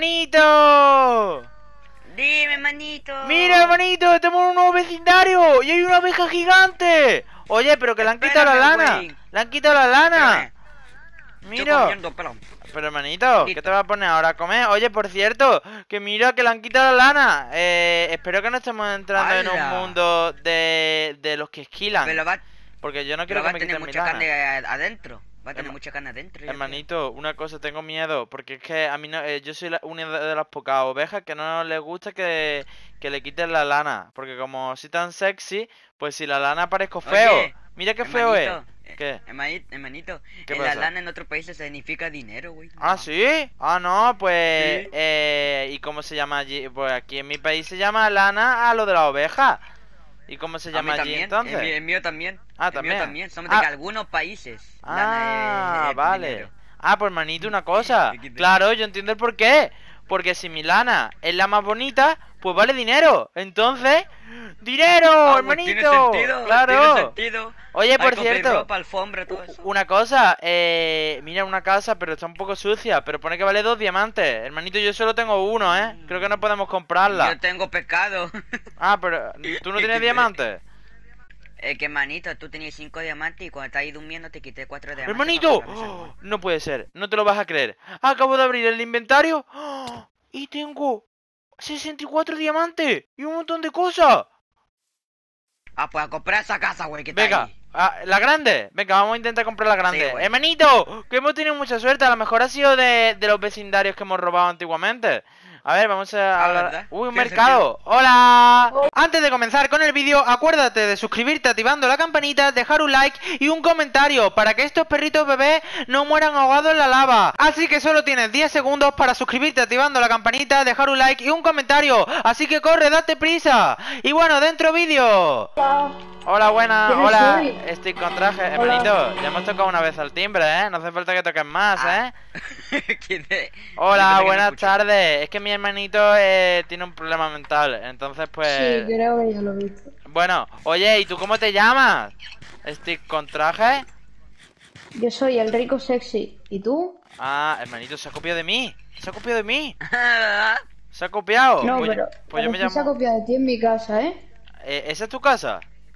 ¡Manito! Dime, manito. Mira, manito, estamos en un nuevo vecindario y hay una abeja gigante. Oye, pero que le han quitado la Espérame, lana. güey. Le han quitado la lana. Estoy Mira. comiendo, espera. Pero hermanito, ¿qué Listo. te vas a poner ahora a comer? Oye, por cierto, que mira que le han quitado la lana. Espero que no estemos entrando en un ¡Hala! mundo de los que esquilan. Pero va, Porque yo no pero quiero va que a me tener quiten mi mucha lana. carne adentro. Va a tener Herma- mucha carne adentro. yo Hermanito, una cosa, tengo miedo, porque es que a mí no, yo soy una de las pocas ovejas que no les gusta que le quiten la lana, porque como soy tan sexy, pues si la lana parezco creo. feo. Oye, Mira qué feo es. hermanito, ¿Qué? hermanito, ¿Qué la pasa? lana en otros países significa dinero, güey. Ah, ¿sí? Ah, no, pues... Sí. ¿Y cómo se llama allí? Pues aquí en mi país se llama lana a lo de la oveja. ¿Y cómo se A llama mí allí también, entonces? el mío también. Ah, el mío también. también. Somos Ah. de que algunos países. Lana es Vale. dinero. Ah, pues manito, una cosa. XD. Claro, yo entiendo el porqué. Porque si mi lana es la más bonita, pues vale dinero. Entonces, ¡dinero, Ah, pues hermanito! tiene sentido, Claro. tiene sentido. Oye, Hay por que comprar cierto, ropa, alfombra, todo eso. una cosa, mira una casa, pero está un poco sucia, pero pone que vale 2 diamantes. Hermanito, yo solo tengo uno, ¿eh? Creo que no podemos comprarla. Yo tengo pescado. Ah, pero ¿tú no tienes diamantes? Que manito, tú tenías 5 diamantes y cuando estás ahí durmiendo te quité 4 diamantes. ¡Hermanito! para comprarme ¡Oh! salmón. No puede ser, no te lo vas a creer. Acabo de abrir el inventario ¡oh! Y tengo 64 diamantes y un montón de cosas. Ah, pues a comprar esa casa, güey, que está Venga, ahí. la grande. Venga, vamos a intentar comprar la grande. Sí, güey. Hermanito, que hemos tenido mucha suerte. A lo mejor ha sido de los vecindarios que hemos robado antiguamente. A ver, vamos a hablar. ¿verdad? Uy, un Tiene mercado. ¡Hola! Antes de comenzar con el vídeo, acuérdate de suscribirte activando la campanita, dejar un like y un comentario para que estos perritos bebés no mueran ahogados en la lava. Así que solo tienes 10 segundos para suscribirte activando la campanita, dejar un like y un comentario. Así que corre, date prisa. Y bueno, dentro vídeo. Hola, buena. ¿Quién Hola, soy? estoy con traje. Hermanito, ya hemos tocado una vez al timbre, ¿eh? No hace falta que toques más, ¿eh? Hola, buenas tardes. Es que mi hermanito tiene un problema mental, entonces pues... Sí, creo que ya lo he visto. Bueno, oye, ¿y tú cómo te llamas? ¿Estoy con traje? Yo soy el rico sexy. ¿Y tú? Ah, hermanito, se ha copiado de mí. Se ha copiado de mí. Se ha copiado. No, Pues, pero, pues yo pero me sí se ha llamo... copiado de ti en mi casa, ¿eh? ¿Esa es tu casa?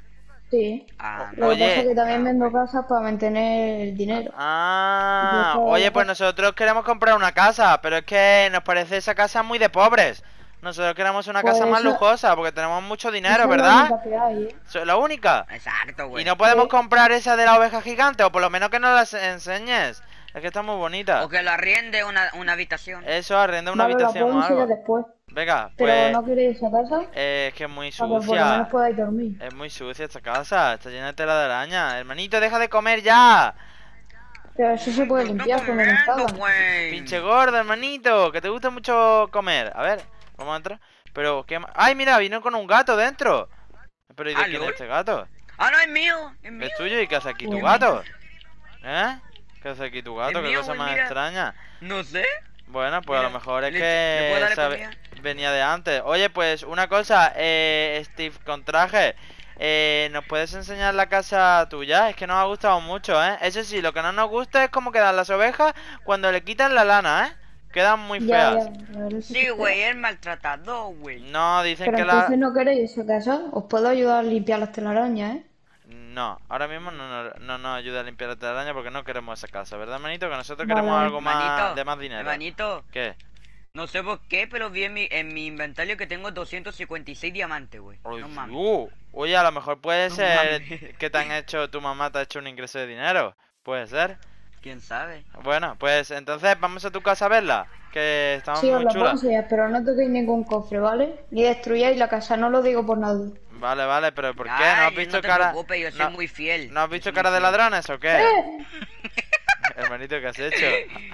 Sí. Ah, Lo que pasa es Oye. que también vendo casas para mantener el dinero. Ah, Yo oye, soy- pues nosotros queremos comprar una casa, pero es que nos parece esa casa muy de pobres. Nosotros queremos una Pues casa más eso- lujosa porque tenemos mucho dinero, Esa es la ¿verdad? única que hay, ¿eh? ¿Eso es la única? Exacto, güey. Y no podemos Sí. comprar esa de la oveja gigante, o por lo menos que nos las enseñes. Es que está muy bonita. O que lo arriende una habitación. Eso, arrenda una Vale, la habitación puedo o algo. enseñar después. Venga, Pero pues... no queréis esa casa es que es muy para que por lo sucia. menos podáis dormir. Es muy sucia esta casa, está llena de tela de araña. Hermanito, deja de comer ya. Pero eso se puede limpiar No cuando no comiendo, pagan. güey. Pinche gordo, hermanito, que te gusta mucho comer. A ver, vamos a entrar. Pero, ¿qué más? ¡Ay, mira! Vino con un gato dentro. Pero, ¿y de Ah, quién es ¿lol? este gato? Ah, no, es mío. Es mío. ¿Es tuyo? ¿Y qué hace aquí tu Bueno. gato? ¿Eh? ¿Qué hace aquí tu gato? Es ¿Qué mío, cosa güey, más mira. extraña? No sé. Bueno, pues a lo Mira, mejor es ¿le puedo que darle sabe- comida? venía de antes. Oye, pues una cosa, Steve con traje, ¿nos puedes enseñar la casa tuya? Es que nos ha gustado mucho, ¿eh? Eso sí, lo que no nos gusta es cómo quedan las ovejas cuando le quitan la lana, ¿eh? Quedan muy Ya, feas. ya, la verdad es que Sí, sí. güey, es maltratador, güey. No, dicen Pero que la... entonces no queréis esa casa. Os puedo ayudar a limpiar las telarañas, ¿eh? No, ahora mismo no nos ayuda a limpiar la telaraña porque no queremos esa casa, ¿verdad, manito? Que nosotros Vale. queremos algo más Hermanito, de más dinero. hermanito, ¿Qué? no sé por qué, pero vi en mi inventario que tengo 256 diamantes, güey. Ay, No mames. Oye, a lo mejor puede No ser mames. que te han hecho, tu mamá te ha hecho un ingreso de dinero. Puede ser. ¿Quién sabe? Bueno, pues entonces vamos a tu casa a verla, que estamos Sí, os muy la puedo chulas. enseñar, pero no toquéis ningún cofre, ¿vale? Ni destruyáis la casa, no lo digo por nada. Vale, vale, pero ¿por qué? ¿No Ay, has visto no te cara? preocupes, yo soy no- muy fiel. ¿No has Yo visto soy cara muy de fiel. ladrones o qué? ¡Eh! Hermanito, ¿qué has hecho?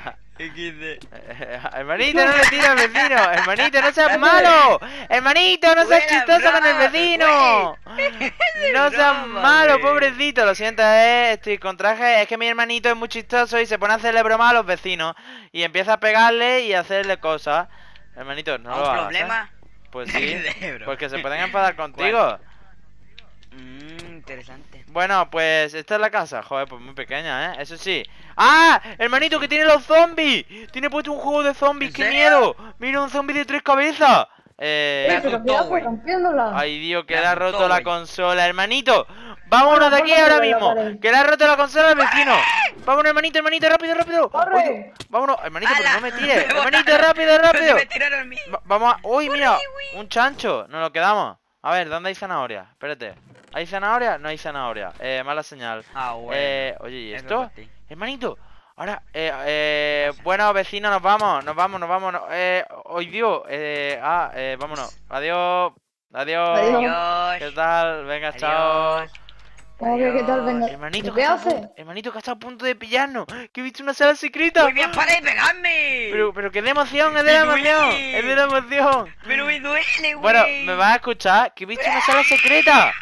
XD. Hermanito, no le tires al vecino. Hermanito, no seas malo. Hermanito, no seas Buena chistoso con el broma, vecino. No seas broma, malo, güey. pobrecito. Lo siento, estoy con traje. Es que mi hermanito es muy chistoso y se pone a hacerle broma a los vecinos. Y empieza a pegarle y a hacerle cosas. Hermanito, no lo ¿Un hagas, problema? Pues sí, De bro. porque se pueden enfadar contigo. Te interesante. Bueno, pues esta es la casa. Joder, pues muy pequeña, Eso sí. ¡Ah! Hermanito, que tiene los zombies. Tiene puesto un juego de zombies. ¿En ¡Qué serio? miedo! Mira, un zombie de 3 cabezas. Pero asustó, ¿qué haces güey. rompiéndola? Ay, Dios, que Me le ha asustó, roto la güey. consola, hermanito. Vámonos de aquí ponlo ahora en la mismo. pared. Que le ha roto la consola al vecino. Vámonos, hermanito, rápido, rápido. ¡Corre! Oye, vámonos, hermanito, pero ¡Hala! no me tires. Me Hermanito, botaron. rápido, rápido. Me tiraron a mí. Vamos a... Uy, mira, güey. un chancho. Nos lo quedamos. A ver, ¿dónde hay zanahoria? Espérate. ¿Hay zanahoria? No hay zanahoria. Mala señal. Ah, bueno. Oye, ¿y Eso esto? por ti. Hermanito. Ahora, bueno, vecino, nos vamos. Hoy Dios. Vámonos. Adiós. Adiós. Adiós. ¿Qué Adiós. tal? Venga, chao. Adiós. ¿Cómo que qué tal? Venga. Hermanito, ¿Qué que está haces? hermanito, que está a punto de pillarnos. Que he visto una sala secreta. Muy bien, para de pegarme. Pero que de emoción, es de la Me duele. emoción. Es de la emoción. Pero me duele, güey. Bueno, ¿me vas a escuchar? Que he visto una sala secreta.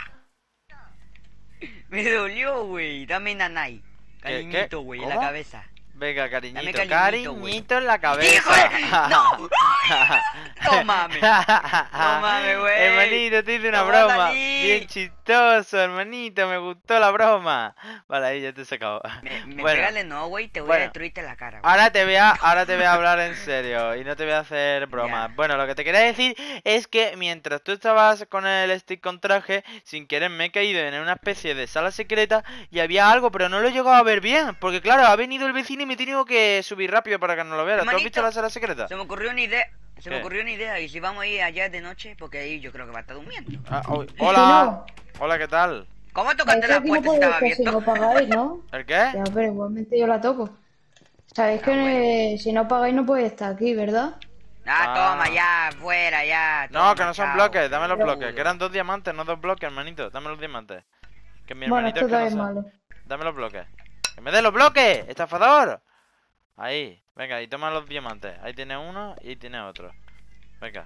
Me dolió, güey. Dame nanay. ¿Qué? Cariñito, güey, en la ¿Cómo? cabeza. Venga, cariñito, Dame cariñito, cariñito en la cabeza. ¡Hijo de- ¡No! ¡No mames! ¡No mames, güey! Hermanito, te hice una ¡No va a broma. salir! Bien chistoso, hermanito, me gustó la broma. Vale, ahí ya te he sacado. Me Bueno, pégale no, güey, te voy bueno. a destruirte la cara, güey. ahora te voy a hablar en serio y no te voy a hacer bromas. Ya. Bueno, lo que te quería decir es que mientras tú estabas con el stick con traje, sin querer me he caído en una especie de sala secreta y había algo, pero no lo he llegado a ver bien. Porque claro, ha venido el vecino y me he tenido que subir rápido para que no lo vieras. ¿Tú has visto Hermanito, la sala secreta? Se me ocurrió una idea. Se me ¿Qué? ocurrió una idea. ¿Y si vamos a ir allá de noche? Porque ahí yo creo que va a estar durmiendo. Hola. Hola, ¿qué tal? ¿Cómo Es tocaste que la aquí no puerta si estaba podéis que si no abierto? pagáis, ¿no? ¿El qué? Ya, pero igualmente yo la toco. Sabéis que bueno. si no pagáis no podéis estar aquí, ¿verdad? Ah, toma, ya, fuera, ya. No, toma, que no son chao. bloques, dame los Pero- bloques. Que eran 2 diamantes, no 2 bloques, hermanito. Dame los diamantes. Que mi Bueno, hermanito esto es que no también es sabe. malo. Dame los bloques. ¡Que me dé los bloques! ¡Estafador! Ahí, venga, y toma los diamantes. Ahí tiene uno y ahí tiene otro. Venga.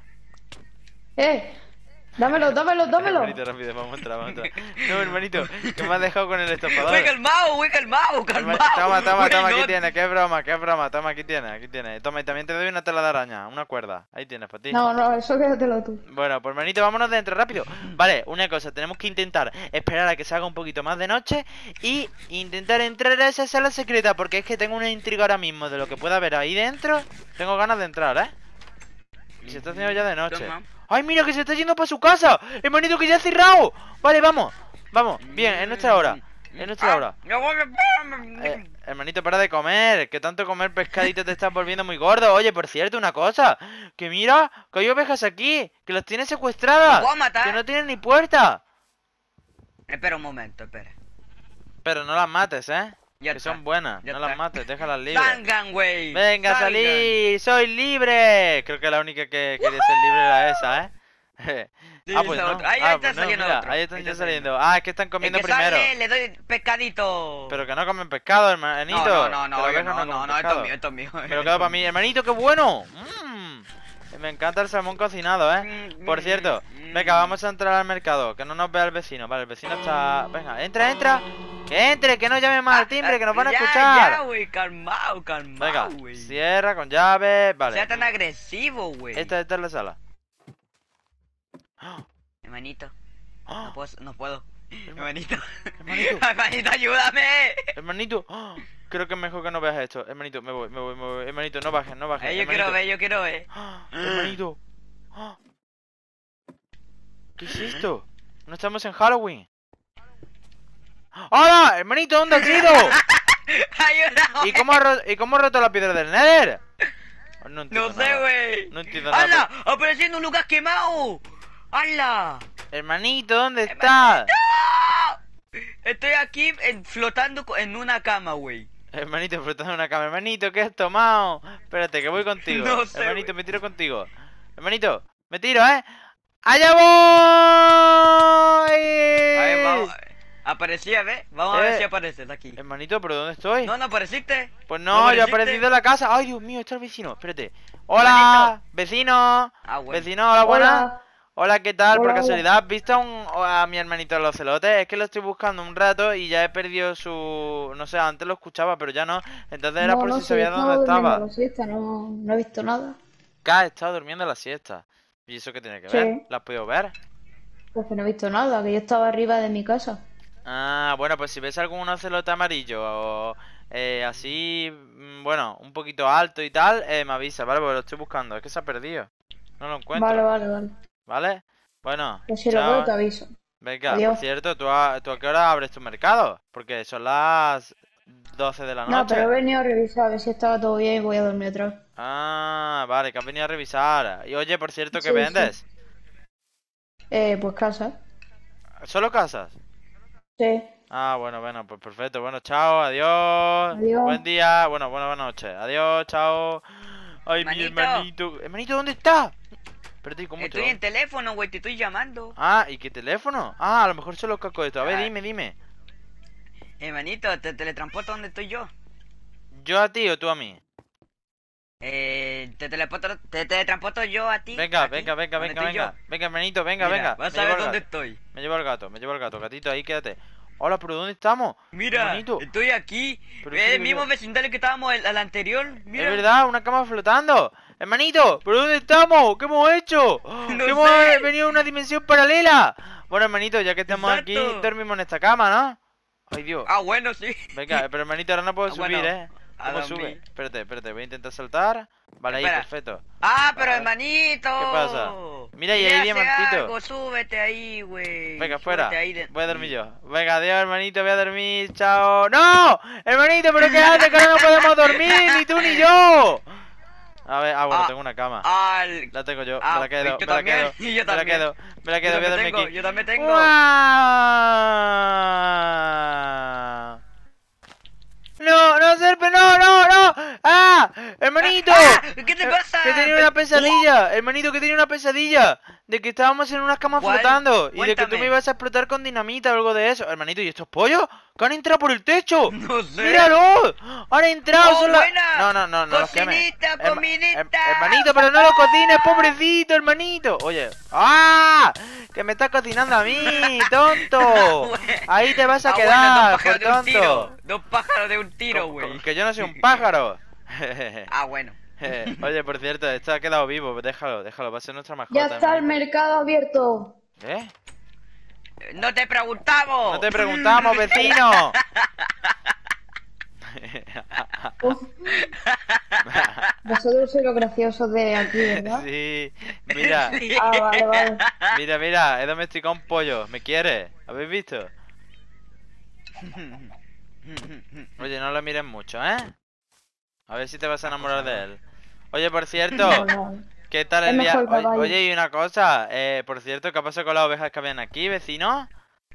Dámelo. Hermanito, rápido, vamos a entrar, vamos a entrar. No, hermanito, que me has dejado con el estafador. Güey, calmado, calmado. Toma, Güey, aquí no- tienes, qué broma, toma, aquí tienes. Toma, y también te doy una tela de araña, una cuerda. Ahí tienes, para ti. No, eso quédatelo tú. Bueno, pues hermanito, vámonos de dentro rápido. Vale, una cosa, tenemos que intentar esperar a que se haga un poquito más de noche y intentar entrar a esa sala secreta, porque es que tengo una intriga ahora mismo de lo que pueda haber ahí dentro. Tengo ganas de entrar, Y se está haciendo ya de noche. Toma. ¡Ay, mira que se está yendo para su casa! ¡Hermanito, que ya ha cerrado! Vale, vamos, bien, es nuestra hora. Es nuestra hora. No voy a- Hermanito, para de comer. Que tanto comer pescadito te estás volviendo muy gordo. Oye, por cierto, una cosa. Que mira, que hay ovejas aquí. Que las tienes secuestradas. ¿Los puedo matar? Que no tienen ni puerta. Espera un momento, espera. Pero no las mates, Ya que está, son buenas. ya No está. las mates, déjalas libres. Salgan, güey. Venga, salgan. salí. Soy libre. Creo que la única que quería ser libre era esa, Sí, pues esa no. otra. Ahí está Pues no, saliendo mira, otro. ahí están Ahí ya está saliendo. Ah, es que están El comiendo que primero. sale, le doy pescadito. Pero que no comen pescado, hermanito. no, Que las yo ovejas no, comen esto pescado. es mío, esto es mío. Pero queda para mí, hermanito, qué bueno. Me encanta el salmón cocinado, Por cierto, venga, vamos a entrar al mercado, que no nos vea el vecino. Vale, el vecino está... Venga, entra. Que entre, que no llame más al timbre, que nos van a escuchar. Ya, güey, calmado, Venga, güey. cierra con llave, vale. Sea tan agresivo, güey. Esta es la sala. Hermanito, ¡Ah! no puedo. Hermanito. Hermanito. Hermanito, ayúdame. Hermanito, creo que es mejor que no veas esto. Hermanito, me voy. Hermanito, no bajes. Yo Hermanito. quiero ver. Hermanito. ¿Qué es esto? No estamos en Halloween. ¡Hola! Hermanito, ¿dónde has ido? Ayúdame. ¿Y cómo ha roto la piedra del Nether? No entiendo No sé, nada. güey. No entiendo nada. ¡Hala! ¡Apareciendo un lugar quemado! ¡Hala! Hermanito, ¿dónde estás? ¡Ah! Estoy aquí flotando en una cama, güey. Hermanito, flotando en una cama. Hermanito, ¿qué has tomado? Espérate, que voy contigo. No sé, Hermanito, güey. me tiro contigo. Hermanito, me tiro, ¡allá voy! A ver, vamos. Aparecía, ¿ves? Vamos a ver si apareces aquí. Hermanito, ¿pero dónde estoy? No apareciste. Pues ¿No no, yo he apareciste? aparecido en la casa. Ay, Dios mío, está el vecino. Espérate. Hola, vecino. Ah, bueno. Vecino, hola, buenas. Hola. Hola, ¿qué tal? Por Hola, casualidad, ¿has visto a mi hermanito los celotes? Es que lo estoy buscando un rato y ya he perdido su... No sé, antes lo escuchaba, pero ya no. Entonces era por si sí, sabía estaba dónde durmiendo estaba. la siesta, no he visto nada. Que has estado durmiendo la siesta. ¿Y eso qué tiene que Sí. ver? ¿La has podido ver? Pues que no he visto nada, que yo estaba arriba de mi casa. Ah, bueno, pues si ves algún ocelote amarillo o así, bueno, un poquito alto y tal, me avisa, ¿vale? Porque lo estoy buscando, es que se ha perdido. No lo encuentro. Vale, vale, vale. ¿Vale? Bueno, Pues si lo chao. veo te aviso. Venga, por Adiós. cierto, ¿tú a qué hora abres tu mercado? Porque son las 12 de la No, noche. pero he venido a revisar a ver si estaba todo bien y voy a dormir otra vez. Ah, vale, que has venido a revisar. Y oye, por cierto, ¿qué Sí, vendes? Pues casa. ¿Solo casas? Sí. Ah, bueno, bueno, pues perfecto. Bueno, chao, adiós. Adiós. Buen día. Bueno, buenas noches. Adiós, chao. Ay, mi Hermanito. hermanito. Hermanito, ¿dónde está? Espérate, ¿cómo te Estoy va? en teléfono, güey, te estoy llamando. Ah, ¿y qué teléfono? Ah, a lo mejor son los cacos de esto. A ver, Ah. dime. Hermanito, te teletransporto donde estoy yo. ¿Yo a ti o tú a mí? Te teletransporto yo a ti. Venga, aquí, venga. donde estoy yo. Venga, hermanito, venga. Mira, Me vas a llevo ver el dónde gato. estoy. Me llevo el gato, gatito, ahí quédate. Hola, pero ¿dónde estamos? Mira, Hermanito, estoy aquí. Pero Es sí, el mismo pero- vecindario que estábamos al anterior. Mira. es verdad, una cama flotando. Hermanito, ¿pero dónde estamos? ¿Qué hemos hecho? No ¿Que hemos sé. venido a una dimensión paralela? Bueno, hermanito, ya que estamos aquí, Exacto. dormimos en esta cama, ¿no? Ay, Dios. Ah, bueno, sí. Venga, pero hermanito, ahora no puedo Ah, subir, bueno, a ¿Cómo dormir. sube? Espérate, voy a intentar saltar. Vale, ahí, Espera. perfecto. Ah, pero Vale. hermanito. ¿Qué pasa? Mira, y ahí hace diamantito. algo, súbete ahí, güey. Venga, Súbete fuera. ahí Voy a dormir yo. Venga, adiós, hermanito, voy a dormir. Chao. ¡No! Hermanito, ¿pero qué haces? Que ahora no podemos dormir, ni tú ni yo. A ver, bueno, Ah, tengo una cama. Al... La tengo yo, Ah, me la quedo, yo también, y yo me la también. quedo, voy a dormir aquí. Yo también tengo. ¡Guau! No, Serpe, no. ¡Ah! ¡Hermanito! ¿Qué te pasa? Que tenía una pesadilla, hermanito, que tenía una pesadilla. De que estábamos en unas camas ¿Cuál? flotando. Y de que tú Cuéntame. me ibas a explotar con dinamita o algo de eso. Hermanito, ¿y estos pollos? ¡Que han entrado por el techo! No sé. ¡Míralo! ¡Han entrado! ¡Oh, son la- buena! No los quemes. Cocinita, cominita. Hermanito, pero no lo cocines, pobrecito, hermanito. Oye, ¡ah! Que me estás cocinando a mí, tonto. Ahí te vas a Bueno, quedar, dos por pájaros de un tonto. tiro. Dos pájaros de un tiro, güey. Que yo no soy un pájaro. Ah, bueno. Oye, por cierto, esto ha quedado vivo, déjalo, va a ser nuestra mascota. Ya está el hermanito. mercado abierto. ¿Eh? No te preguntamos. No te preguntamos, vecino. Vosotros sois los graciosos de aquí, ¿verdad? Sí, mira, Sí. Ah, vale. mira, he domesticado un pollo, ¿me quieres? ¿Habéis visto? Oye, no lo mires mucho, ¿eh? A ver si te vas a enamorar de él. Oye, por cierto, No. ¿qué tal Es el día? mejor caballo. Oye, y una cosa, por cierto, ¿qué ha pasado con las ovejas que habían aquí, vecino?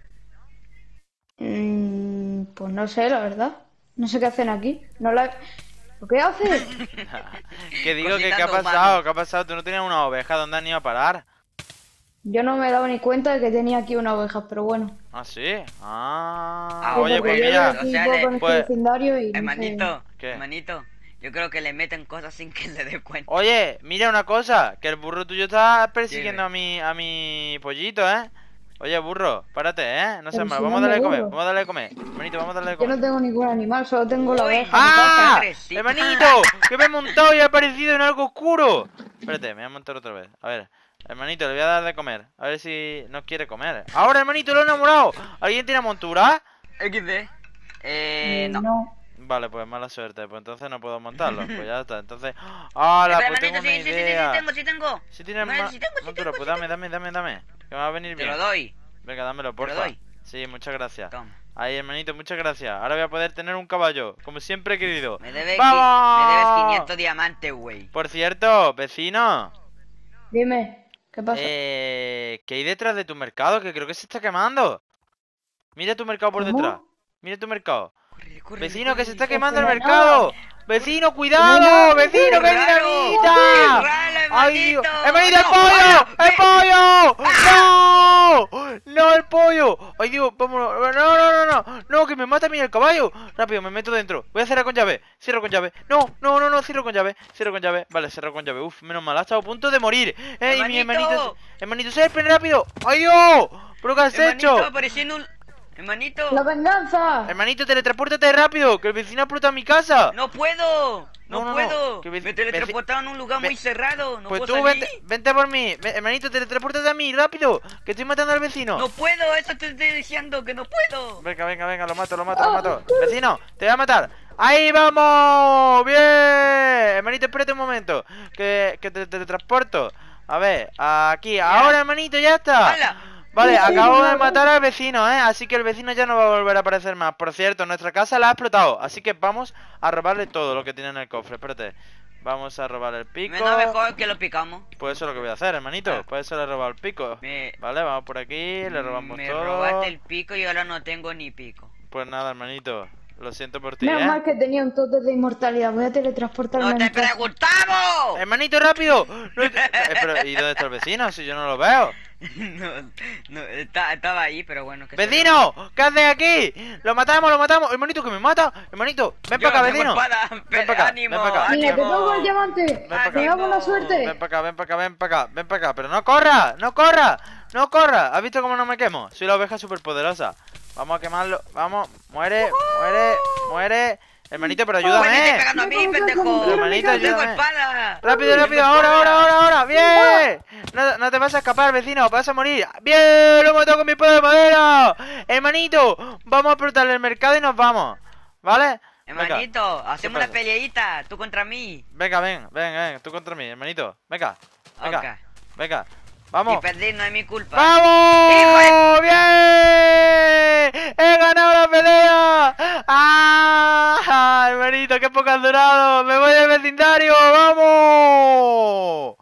Pues no sé, la verdad. No sé qué hacen aquí. No la... ¿Qué haces? Que digo que ¿qué ha Cocinando pasado? humanos. ¿Qué ha pasado? ¿Tú no tenías una oveja? ¿Dónde han ido a parar? Yo no me he dado ni cuenta de que tenía aquí una oveja, pero bueno. ¿Ah, sí? Ah, Ah, Sí, oye, porque pues yo mira, vivo aquí o sea, un poco en este pues- vecindario y no sé. Hermanito, ¿Qué? hermanito, yo creo que le meten cosas sin que se dé cuenta. Oye, mira una cosa, que el burro tuyo está persiguiendo a mi pollito, ¿eh? Oye, burro, párate, ¿eh? No sé Pero más, si vamos a no darle de me comer, burro. vamos a darle de comer. Hermanito, vamos a darle de Yo comer. no tengo ningún animal, solo tengo la Uy. oveja. ¡Ah! Sangrecita. ¡Hermanito! ¡Que me he montado y he aparecido en algo oscuro! Espérate, me voy a montar otra vez. A ver, hermanito, le voy a dar de comer. A ver si no quiere comer. ¡Ahora, hermanito, lo he enamorado! ¿Alguien tiene montura? XD. No. No. Vale, pues mala suerte, pues entonces no puedo montarlo. Pues ya está, entonces... ¡Hala! Espera, Pues tengo hermanito, una idea. sí tengo. Si tienes Hermano, sí tengo, montura, pues dame. Que me va a venir Te bien. lo doy. Venga, dámelo, porfa. doy. Sí, muchas gracias. Toma. Ahí, hermanito, muchas gracias. Ahora voy a poder tener un caballo, como siempre he querido. Me debes ¡Vamos! 500 diamantes, güey. Por cierto, vecino, Dime, ¿qué pasa? ¿qué hay detrás de tu mercado? Que creo que se está quemando. Mira tu mercado por ¿Cómo? detrás. Mira tu mercado. Corre, corre, Vecino, que se está corre. quemando el Pero no. mercado. Vecino, cuidado. No. Vecino, que hay dinamita. ¡Ay, Dios! ¡Hermanito, el pollo! ¡El pollo! ¡No! ¡No, el pollo! ¡Ay, Dios! ¡Vámonos! ¡No! ¡No, que me mata a mí el caballo! Rápido, me meto dentro. Voy a cerrar con llave. Cierro con llave. No, cierro con llave. Cierro con llave. Vale, cierro con llave. Uf, menos mal. Ha estado a punto de morir. ¡Ey, mi hermanito! ¡Hermanito, Serpen, rápido! ¡Ay, Dios! ¿Pero qué has Hermanito, hecho? apareciendo un... Hermanito. ¡La venganza! Hermanito, teletranspórtate rápido. Que el vecino ha explotado mi casa. No puedo. No puedo. que Me teletransportaron a un lugar muy cerrado. No Pues puedo tú salir. vente por mí. Hermanito, teletransportate a mí, rápido. Que estoy matando al vecino. No puedo, eso te estoy diciendo que no puedo. Venga, lo mato. Vecino, te voy a matar. ¡Ahí vamos! ¡Bien! Hermanito, espérate un momento. Que te teletransporto. A ver, aquí. Ahora, hermanito, ya está. ¡Hala! Vale, acabo de matar al vecino, ¿eh? Así que el vecino ya no va a volver a aparecer más. Por cierto, nuestra casa la ha explotado. Así que vamos a robarle todo lo que tiene en el cofre. Espérate. Vamos a robarle el pico. Menos mejor que lo picamos. Pues eso es lo que voy a hacer, hermanito. Pues eso le he robado el pico. Vale, vamos por aquí, le robamos Me todo. robaste el pico y ahora no tengo ni pico. Pues nada, hermanito. Lo siento por ti, Menos mal que tenía un tote de inmortalidad. Voy a teletransportarme. ¡No te a mi casa. preguntamos! ¡Hermanito, rápido! Pero, ¿y dónde está el vecino? Si yo no lo veo. No, estaba ahí, pero bueno. Que ¡Vecino! ¿Qué haces aquí? ¡Lo matamos! ¡Hermanito, que me mata! ¡Hermanito! ¡Ven para acá, vecino! ¡Ven para acá! ¡Ánimo! ¡Ven para acá! Mira, te pongo el diamante. Ven para acá. Me hago la suerte. Ven para acá. Pero no corra. ¿Has visto cómo no me quemo? Soy la oveja superpoderosa. Vamos a quemarlo. Vamos. Muere. Hermanito, pero ¡Me estás ayúdame. pegando a mí, pendejo! Hermanito, ¡No tengo ayúdame. espada! Rápido, ¡No tengo espada! ahora. ¡Bien! No te vas a escapar, vecino. Vas a morir. ¡Bien! Lo he matado con mi espada de madera. Hermanito, vamos a explotar el mercado y nos vamos. ¿Vale? Hermanito, hacemos pasa? una peleita, tú contra mí. Venga, ven, tú contra mí, hermanito. Venga. Ok. Vamos. Y perdí no es mi culpa. ¡Vamos! ¡Bien! ¡He ganado la pelea! ¡Ah! Hermanito, qué poco has durado. ¡Me voy del vecindario! ¡Vamos!